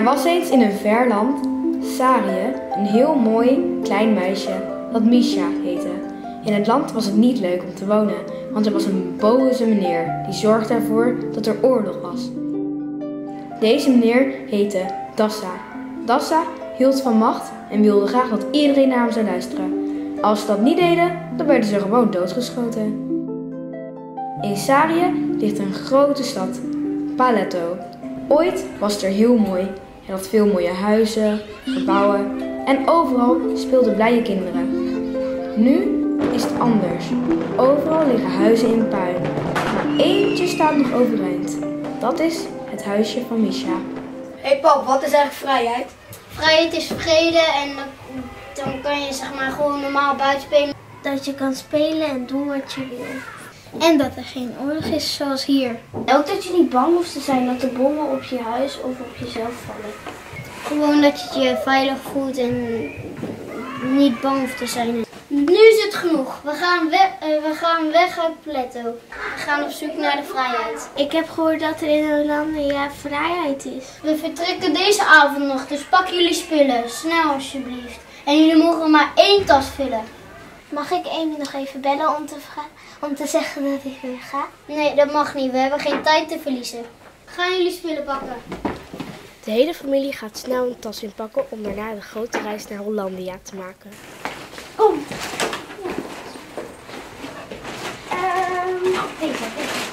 Er was eens in een ver land, Sarië, een heel mooi klein meisje dat Misha heette. In het land was het niet leuk om te wonen, want er was een boze meneer die zorgde ervoor dat er oorlog was. Deze meneer heette Dassa. Dassa hield van macht en wilde graag dat iedereen naar hem zou luisteren. Als ze dat niet deden, dan werden ze gewoon doodgeschoten. In Sarië ligt een grote stad, Paleto. Ooit was het er heel mooi. Het had veel mooie huizen, gebouwen en overal speelden blije kinderen. Nu is het anders. Overal liggen huizen in puin. Maar eentje staat nog overeind. Dat is het huisje van Misha. Hey pap, wat is eigenlijk vrijheid? Vrijheid is vrede en dan kan je zeg maar gewoon normaal buiten spelen. Dat je kan spelen en doen wat je wil. En dat er geen oorlog is zoals hier. Ook dat je niet bang hoeft te zijn dat de bommen op je huis of op jezelf vallen. Gewoon dat je je veilig voelt en niet bang hoeft te zijn. Nu is het genoeg. We gaan weg uit Paleto. We gaan op zoek naar de vrijheid. Ik heb gehoord dat er in Hollandia vrijheid is. We vertrekken deze avond nog, dus pak jullie spullen. Snel alsjeblieft. En jullie mogen maar 1 tas vullen. Mag ik Amy nog even bellen om te zeggen dat ik weer ga? Nee, dat mag niet. We hebben geen tijd te verliezen. Gaan jullie spullen pakken? De hele familie gaat snel een tas inpakken om daarna de grote reis naar Hollandia te maken. Kom. Deze.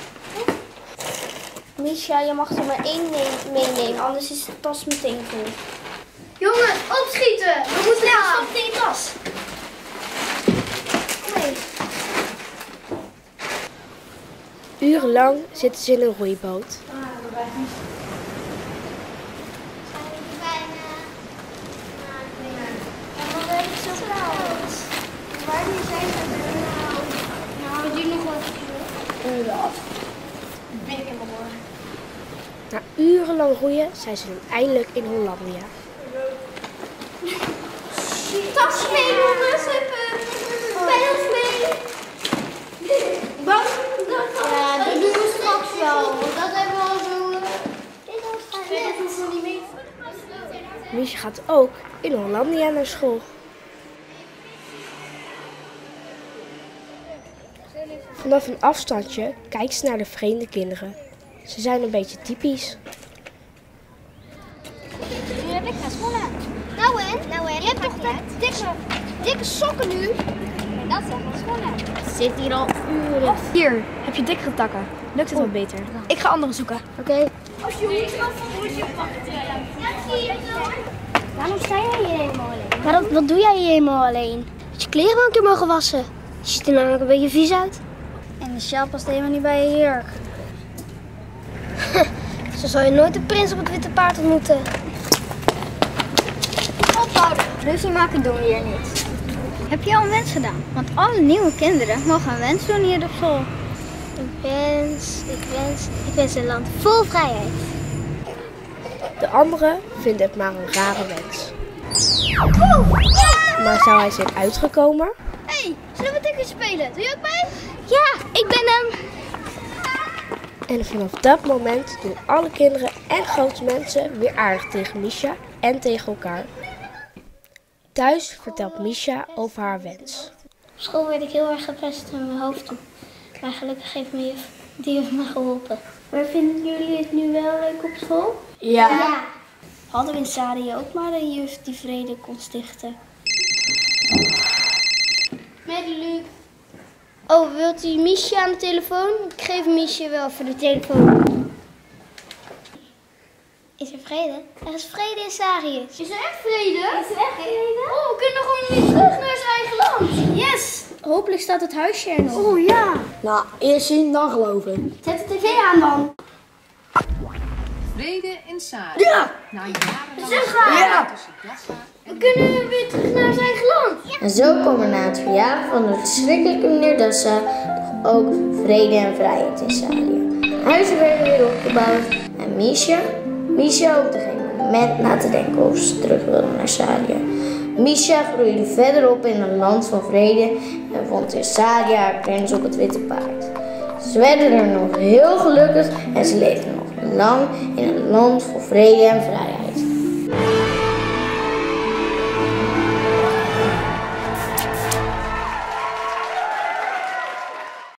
Misha, je mag er maar 1 meenemen, anders is de tas meteen vol. Jongens, opschieten! We moeten stop in je tas. Kom mee. Urenlang zitten ze in een roeiboot. Wanneer zijn we er nou? Nou, we doen nog wel even. Dat ben ik helemaal hoor. Na urenlang roeien zijn ze dan eindelijk in Hollandia. Tas mee, jongens. Spelers mee. Wat? Ja, dat doen we straks wel. Want dat hebben we al zo. Dat hoeven we niet mee. Misha gaat ook in Hollandia naar school. Vanaf een afstandje kijkt ze naar de vreemde kinderen. Ze zijn een beetje typisch. Nu heb ik geen schoenen. Nou en? Je hebt toch dikke sokken nu? En dat zijn mijn schoenen. Het zit hier al uren. Hier, heb je dikkere takken. Lukt het wat beter? Ik ga andere zoeken. Oké. Waarom sta jij hier helemaal alleen? Wat doe jij hier helemaal alleen? Dat je kleren wel een keer mogen wassen. Je ziet er namelijk een beetje vies uit. En de sjaal past helemaal niet bij je jurk. Zo zal je nooit de prins op het witte paard ontmoeten. Ophouden. Ruzie maken doen we hier niet. Heb je al een wens gedaan? Want alle nieuwe kinderen mogen een wens doen hier op school. Ik wens een land vol vrijheid. De anderen vinden het maar een rare wens. Maar zou hij zijn uitgekomen? Hey, zullen we tickets spelen? Doe je ook mee? Ja, ik ben hem. En vanaf dat moment doen alle kinderen en grote mensen weer aardig tegen Misha en tegen elkaar. Thuis vertelt Misha over haar wens. Op school werd ik heel erg gepest in mijn hoofd toe. Maar gelukkig heeft mijn juf me geholpen. Maar vinden jullie het nu wel leuk op school? Ja. Hadden we in Sarië ook maar een juf die vrede kon stichten. Met Luc. Oh, wilt u Misha aan de telefoon? Ik geef Misha wel voor de telefoon. Is er vrede? Er is vrede in Sarië. Is er echt vrede? Is er echt vrede? Oh, we kunnen gewoon weer terug naar zijn eigen land. Yes! Hopelijk staat het huisje er nog. Oh ja. Nou, eerst zien, dan geloven. Zet de tv aan dan. Vrede in Sarië. Ja. Na jarenlang Ja. tussen Dassa We kunnen weer terug naar zijn eigen land. En zo komen na het verjagen van de verschrikkelijke meneer Dassa toch ook vrede en vrijheid in Sarië. Huizen werden weer opgebouwd en Misha hoefde geen moment na te denken of ze terug wilde naar Sarië. Misha groeide verder op in een land van vrede en vond in Sarië haar prins op het witte paard. Ze werden er nog heel gelukkig en ze leefden nog lang in een land vol vrede en vrijheid.